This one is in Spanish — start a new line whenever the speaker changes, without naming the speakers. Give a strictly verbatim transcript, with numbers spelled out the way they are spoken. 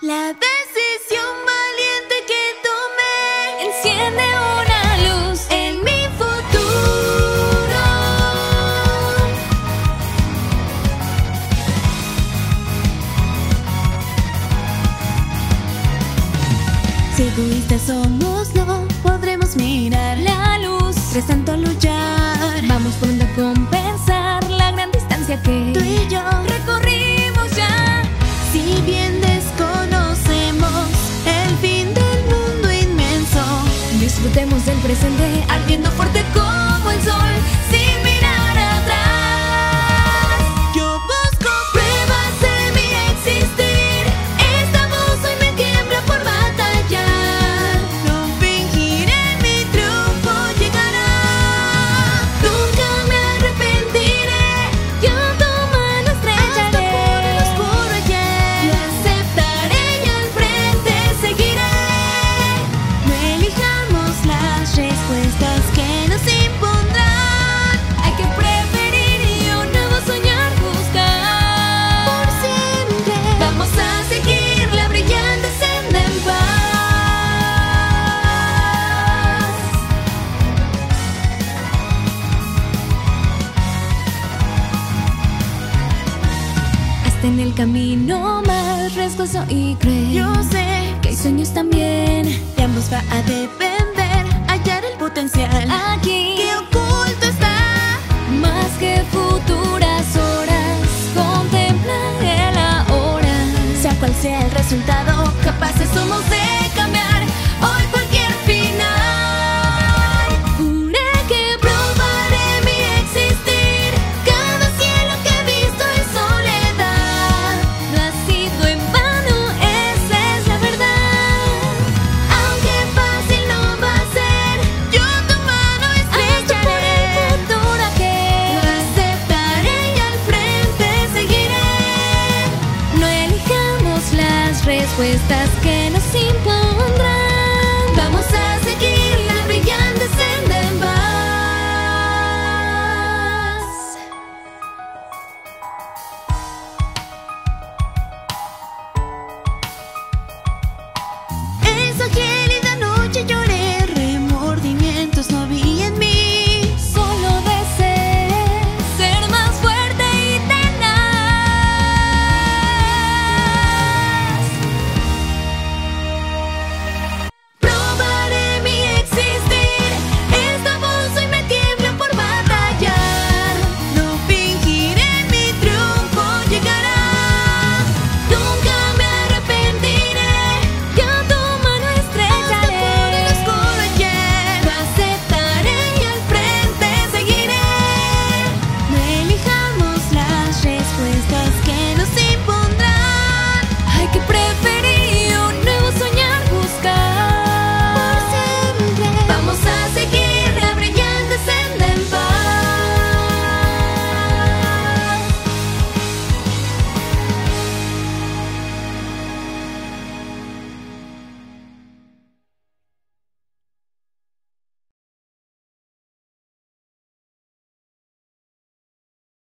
La decisión valiente que tomé
enciende una luz
en mi futuro. Si egoístas somos, no podremos mirar
la luz.
Tras tanto luchar,
vamos pronto a compensar la gran distancia que
tú y yo
recorrimos ya.
Si bien desconocemos el fin del mundo inmenso,
disfrutemos del presente,
ardiendo fuerte como el sol, sin mirar atrás. Yo busco pruebas de mi existir. Esta voz hoy me tiembla por batallar. No fingiré, mi triunfo llegará. Nunca me arrepentiré.
Yo tu mano estrecharé
hasta por el oscuro ayer. Lo aceptaré y al frente seguiré. No elijamos las respuestas que nos impondrán.
Hay que preferir y un nuevo soñar buscar.
Por siempre
Vamos a seguir la brillante senda en paz. Hasta en el camino más riesgoso y cruel,
yo sé
que hay sueños también.
de ambos va a depender hallar el potencial
Aquí
que oculto está.
más que futuras horas, contempla el ahora.
Sea cual sea el resultado, capaces somos de cambiar hoy cualquier final. Juré que probaré mi existir. Cada cielo que he visto es soledad.
No ha sido en vano, esa es la verdad.
Aunque fácil no va a ser, yo tu mano
Hasta por el
estrecharé.
futuro que
Lo aceptaré y al frente seguiré.
no elijamos las respuestas que